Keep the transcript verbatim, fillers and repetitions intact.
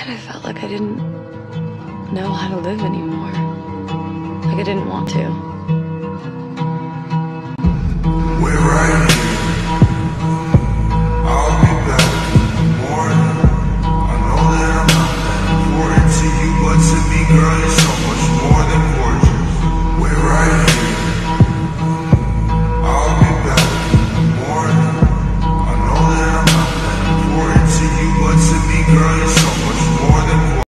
kind of felt like I didn't know how to live anymore. Like I didn't want to.